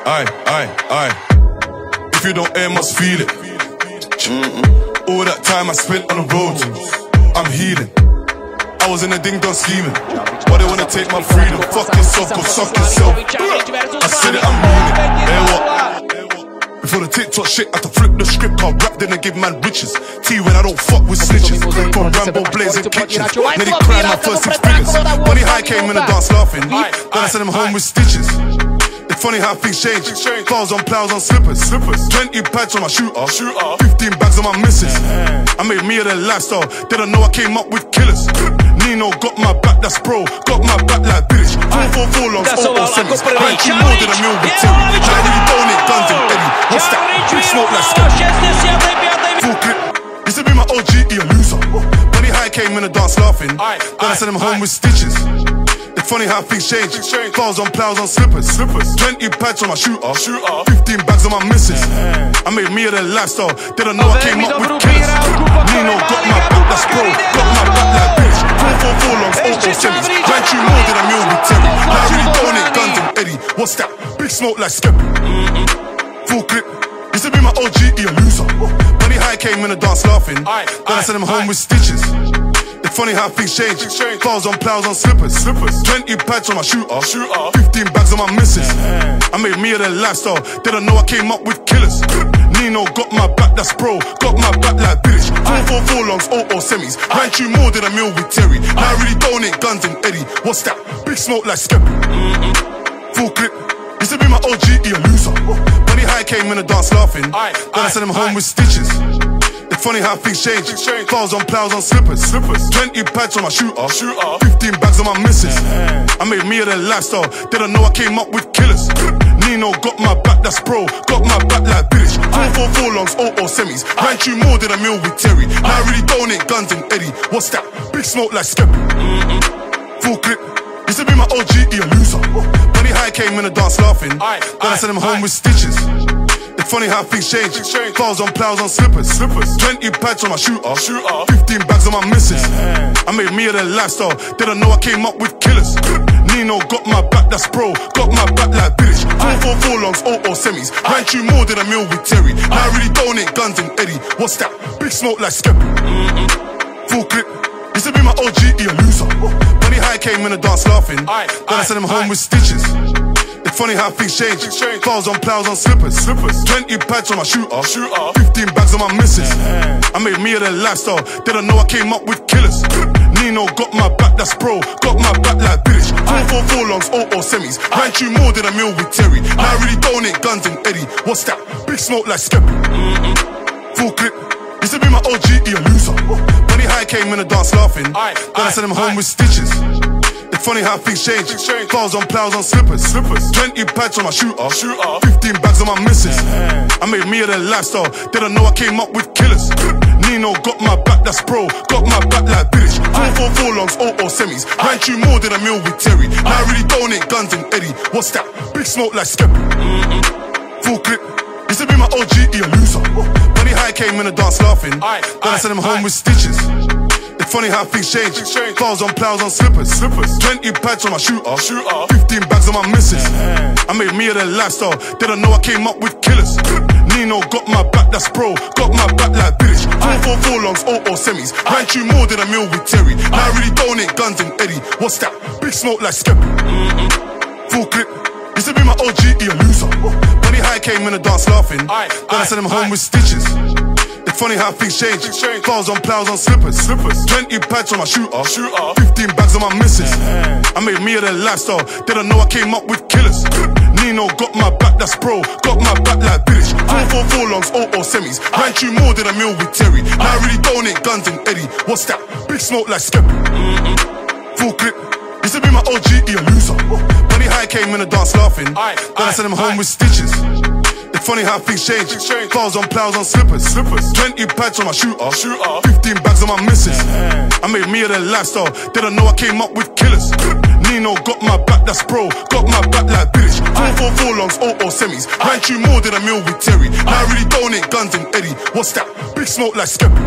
Aye. If you don't air, must feel it. All that time I spent on the road, I'm healing. I was in a ding-dong scheming, but they wanna take my freedom. Fuck yourself, go suck yourself. I said it, I'm meaning. Hey, what? Before the TikTok shit, I had to flip the script. I'll rap, then I give man riches. T when I don't fuck with snitches. From Rambo blazing kitchens. Nearly cried my first 6 figures. Money high came in the dance laughing. Then I sent him home with stitches. It's funny how things change. Plows on slippers. 20 pads on my shooter. 15 bags on my missus. I made me of the lifestyle. They don't know I came up with killers. Nino got my back, that's pro. Got my back like bitch. 444 longs, 007s. Rank you more than a meal with Terry. I really donate guns and Eddie. What's that? Big smoke like scary. Full clip. Used to be my OG, he a loser. Money high came in the dance laughing. Then I sent him home with stitches. It's funny how things change. Plows on slippers. 20 pads on my shooter. 15 bags on my missus. I made me of the lifestyle. They don't know I came up with killers. Nino got my back, that's pro. Got my back like bitch. 444 longs, 007s. Rank you more than a meal with Terry. I really donate guns and Eddie. What's that? Big smoke like Skeppy. Full clip. Used to be my OG, he a loser. Money high came in the dance laughing. Then I sent him home with stitches. It's funny how things change. Plows on slippers. 20 pads on my shooter. 15 bags on my missus. I made me of the lifestyle. They don't know I came up with killers. Nino got my back, that's pro. Got my back like bitch. 444 longs, 007s. Rank you more than a meal with Terry. Now I really donate guns and Eddie. What's that? Big smoke like Skeppy. Full clip. Used to be my OG, he a loser. Money high came in the dance laughing. Then I sent him home with stitches. It's funny how things change. Plows on slippers. 20 pads on my shooter. 15 bags on my missus. I made me of the lifestyle. They don't know I came up with killers. Nino got my back, that's pro. Got my back like bitch. 444 longs, 007s. Rank you more than a meal with Terry. Now I really donate guns and Eddie. What's that? Big smoke like Skeppy. Full clip. Used to be my OG, he a loser. Money high came in the dance laughing. Then I sent him home with stitches. It's funny how things change. Plows on slippers. 20 pads on my shooter. 15 bags on my missus. I made me of the lifestyle. They don't know I came up with killers. Nino got my back, that's pro. Got my back like bitch. 444 longs, 007s. Rank you more than a meal with Terry. Now I really donate guns and Eddie. What's that? Big smoke like Skeppy. Full clip. Used to be my OG, he a loser. Money high came in the dance laughing. Then I sent him home with stitches. It's funny how things change. Plows on slippers. 20 pads on my shooter. 15 bags on my missus. I made me of the lifestyle. They don't know I came up with killers. Nino got my back, that's pro. Got my back like bitch. 444 longs, 007s. Rank you more than a meal with Terry. Now I really donate guns and Eddie. What's that? Big smoke like Skeppy. Full clip. Used to be my OG, he a loser. Money high came in the dance laughing. Then I sent him home with stitches. It's funny how things change. Plows on slippers. 20 pads on my shooter. 15 bags on my missus. I made me of the lifestyle. They don't know I came up with killers. Nino got my back, that's pro. Got my back like bitch. 444 longs, 007s. Rank you more than a meal with Terry. Now I really donate guns and Eddie. What's that? Big smoke like Skeppy. Full clip. Used to be my OG, he a loser. Money high came in the dance laughing. Then I sent him home with stitches. It's funny how things change. Plows on slippers. 20 pads on my shooter. 15 bags on my missus. I made me of the lifestyle. They don't know I came up with killers. Nino got my back, that's pro. Got my back like bitch. 444 longs, 007s. Rank you more than a meal with Terry. Now I really donate guns and Eddie. What's that? Big smoke like Skeppy. Full clip. Used to be my OG, he a loser. Money high came in the dance laughing. Then I sent him home with stitches. It's funny how things change. Plows on slippers. 20 pads on my shooter. 15 bags on my missus. I made me of the lifestyle. They don't know I came up with killers. Nino got my back, that's pro. Got my back like bitch. 444 longs, 007s. Rank you more than a meal with Terry. Now I really donate guns and Eddie. What's that? Big smoke like Skeppy. Full clip. Used to be my OG, he a loser. Money high came in the dance laughing. Then I sent him home with stitches. It's funny how things change. Plows on slippers. 20 pads on my shooter. 15 bags on my missus. I made me of the lifestyle. They don't know I came up with killers. Nino got my back, that's pro. Got my back like bitch. 444 longs, 007s. Rank you more than a meal with Terry. Now I really donate guns and Eddie. What's that? Big smoke like Skeppy.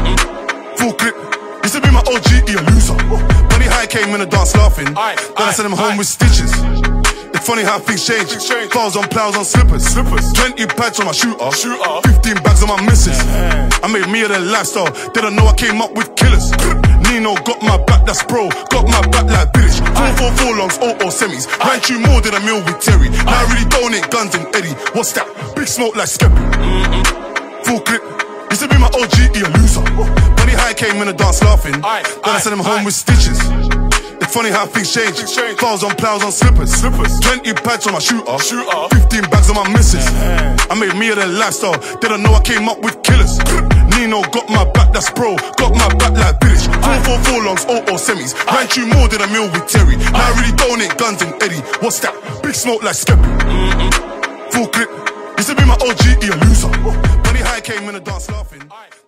Full clip. Used to be my OG, he a loser. Money high came in the dance laughing. Then I sent him home with stitches. It's funny how things change. Files on plows on slippers. 20 pads on my shooter. 15 bags on my missus. I made me of the lifestyle. They don't know I came up with killers. Nino got my back, that's pro. Got my back like British. 444 longs, 00 semis. Ran you more than a meal with Terry. Now I really donate guns and Eddie. What's that? Big smoke like Skeppy. Full clip. Used to be my OG, he a loser. Funny how I came in the dance laughing. Then I sent him home with stitches. It's funny how things change. Files on plows on slippers. 20 pads on my shooter. 15 bags on my missus. I made me of the lifestyle. They don't know I came up with killers. Nino got my back, that's pro. Got my back like British. 444 longs, 00 semis. Ran you more than a meal with Terry. Now I really donate guns and Eddie. What's that? Big smoke like Skeppy. Full clip. Used to be my OG, he a loser. Funny how I came in the dance laughing.